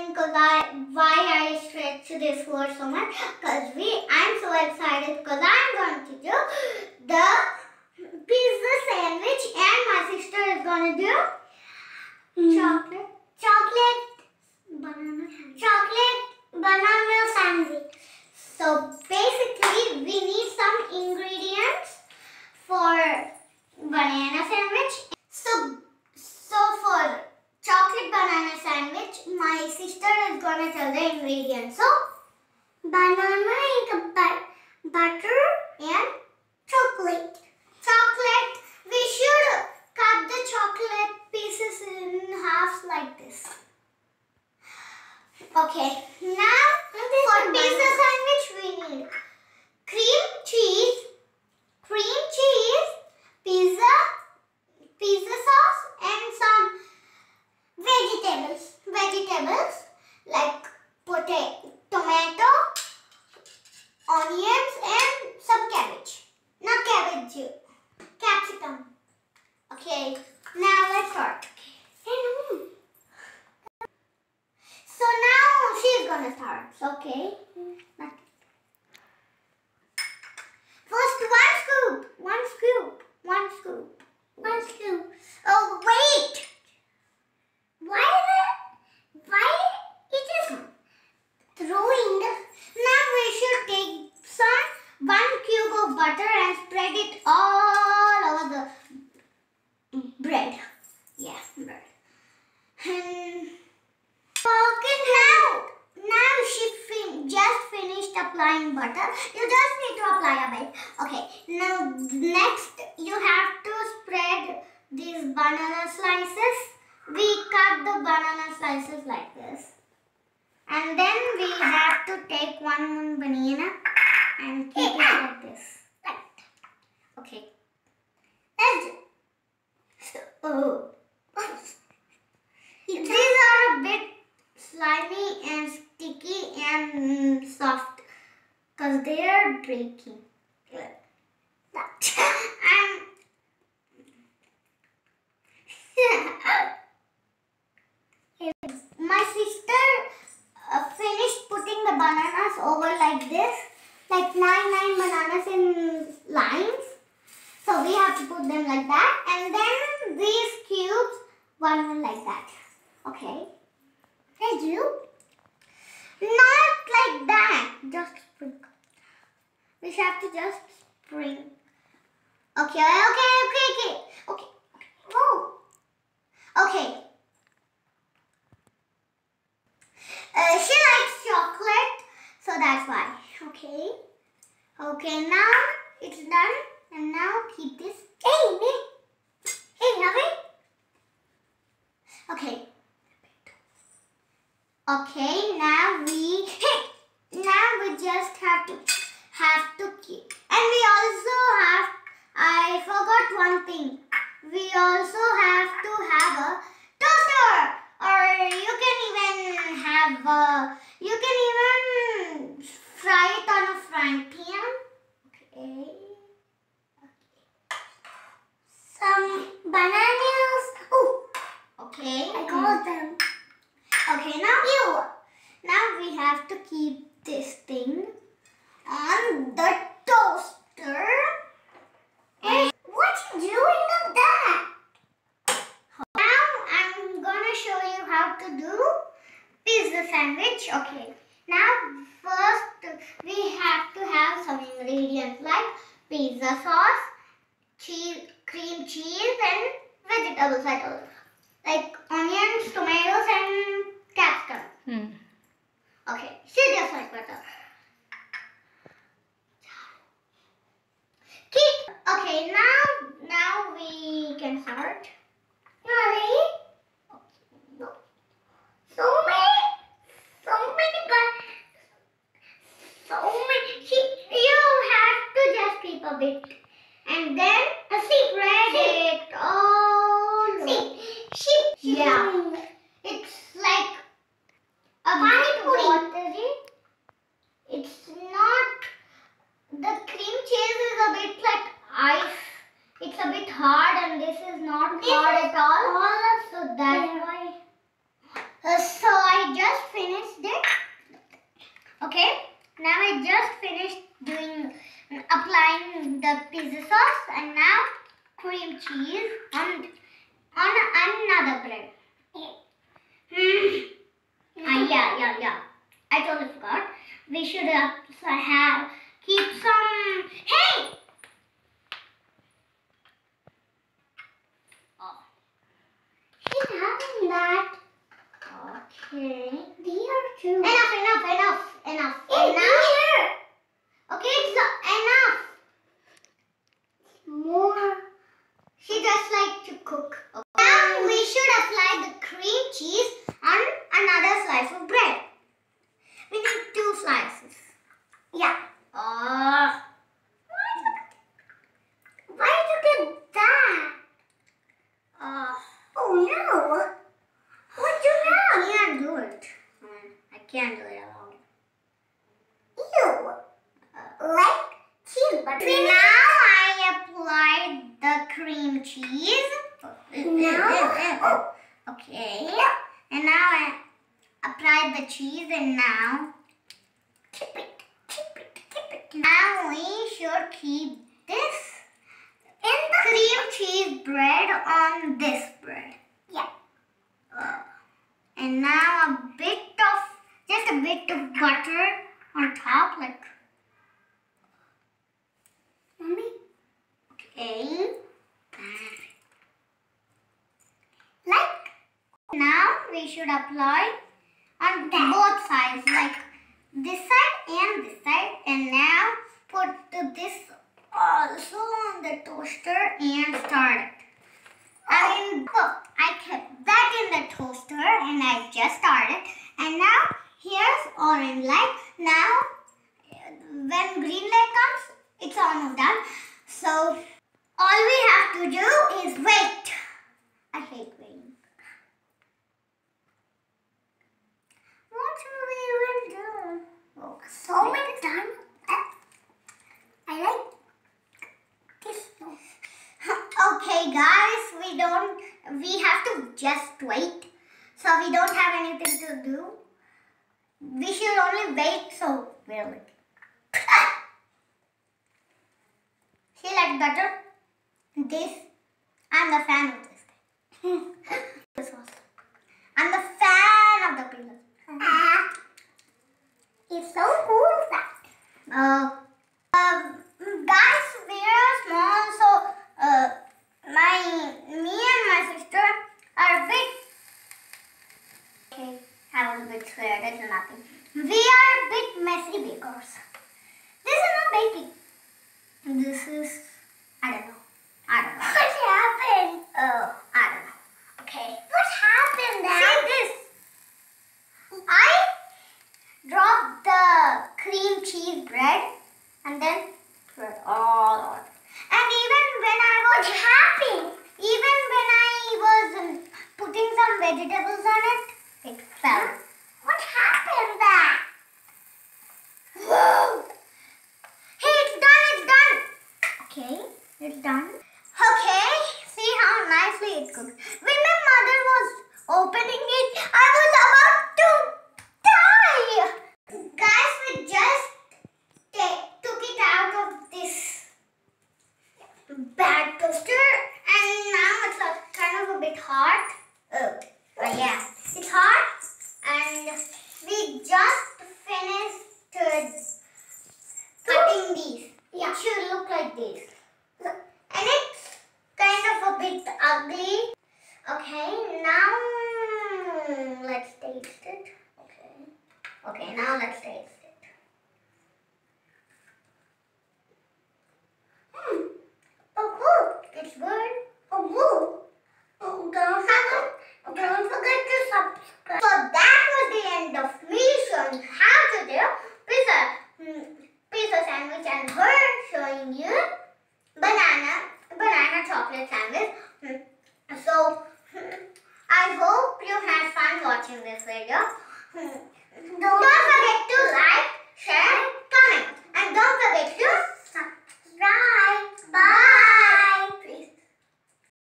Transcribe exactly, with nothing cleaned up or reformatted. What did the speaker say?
because I why I stretch this word so much, because we I'm so excited because I'm going to do the pizza sandwich and my sister is going to do mm. chocolate chocolate banana chocolate banana sandwich. So basically we need some ingredients for banana sandwich. So so for chocolate banana sandwich, my sister is gonna tell the ingredients. So, banana and but butter and chocolate. Chocolate. We should cut the chocolate pieces in half like this. Okay. Now for pizza sandwich, we need cream cheese, cream cheese, pizza, pizza sauce, and some vegetables, vegetables like potato, tomato, onions, and some cabbage. Not cabbage, capsicum. Okay, now let's start. So now she's gonna start. Okay. First, one scoop, one scoop, one scoop, one scoop. Oh wait. Why is it? Why it is throwing? Now we should take some one cube of butter and spread it all over the bread. Yeah, bread. And okay, now now she fin just finished applying butter. You just need to apply a bit. Okay. Now next you have to spread these banana slices. We cut the banana slices like this. And then we have to take one banana and keep it like this. Like that. Okay. Let's oh. These are a bit slimy and sticky and soft because they are breaking. Like that. And my sister uh, finished putting the bananas over like this, like nine nine bananas in lines. So we have to put them like that, and then these cubes, one one like that. Okay. Hey, you. Not like that. Just sprinkle. We have to just sprinkle. Okay, okay, okay, okay, okay. Oh. Okay. Uh, she likes chocolate, so that's why. Okay. Okay, now it's done. And now keep this. Hey, me. Hey, Navi. Okay. Okay, now we. Hey, now we just have to have to keep. And we also have. I forgot one thing. We also have to have a toaster. Or you can even have a, you can even fry it on a frying pan. Okay. Okay. Some bananas. Oh. Okay. I got them. Okay, now you. Now we have to keep this thing on the toaster. And what are you doing with that? Show you how to do pizza sandwich. Okay, now first we have to have some ingredients like pizza sauce, cheese, cream cheese, and vegetables. I told you, like onions, tomatoes, and capsicum. Hmm. Okay, see just like butter. Keep. Okay, now now we can start. You are ready? So many, so many, but so many. You have to just keep a bit, and then uh, spread it all. See, she, yeah, it's like a bit watery. It's not. The cream cheese is a bit like ice. It's a bit hard, and this is not. This the pizza sauce and now cream cheese on on another bread. Mm. Ah, yeah, yeah, yeah. I totally forgot. We should have, have keep some. Hey! Oh. She's having that. Okay. There too. Enough, enough, enough, enough. It's enough. Okay, it's enough. More. She just like to cook. Okay. Now we should apply the cream cheese on another slice of bread. We need two slices. Yeah. Oh. Why did you get that? Uh, oh no. What do you have? I can't do it. I can't do it at all. Ew. Uh, like cheese butter. Now I applied the cream cheese. No. Okay. And now I applied the cheese and now keep it, keep it, keep it. Now we should keep this in the cream cheese bread on this bread. Yeah. Uh, and now a bit of, just a bit of butter on top, like. Mommy. Okay. Like. Now we should apply on both sides, like this side and this side. And now put this also on the toaster and start it. I mean, oh, I kept that in the toaster and I just started. And now here's orange light. Now when green light comes, it's almost done. So all we have to do is wait. I hate waiting. What should we even do? Oh, so many times. I like this. Okay, guys, we don't. We have to just wait. So we don't have anything to do. We should only wait. So we're like. See, like butter. This. I'm the fan of this guy. This was. I'm the fan of the pizza. Uh, it's so cool that. Uh, um, guys, we are small, so uh, my me and my sister are a bit. Okay, I was a bit scared. It's nothing. We are a bit messy bakers. This is not baking. This is. I don't know. I don't know. What happened? Oh, I don't know. Okay. What happened then? See this. I dropped the cream cheese bread and then put it all on. And even when I was happy, even when I was um, putting some vegetables on it, it fell. What happened there? Whoa! Hey, it's done, it's done. Okay, it's done. Okay, see how nicely it cooked. When my mother was opening it, I was about to die. Guys, we just take, took it out of this bad toaster and now it's like kind of a bit hot. Oh, but yeah, it's hot and we just finished cutting these. It should look like this. And it's kind of a bit ugly. Okay, now let's taste it. Okay. Okay, now let's taste it. Hmm. Oh, cool. It's good. Oh, cool. Oh, don't forget, don't forget to subscribe. So that was the end of me showing how to do pizza, pizza sandwich and her showing you banana, banana chocolate sandwich. So I hope you had fun watching this video. Don't forget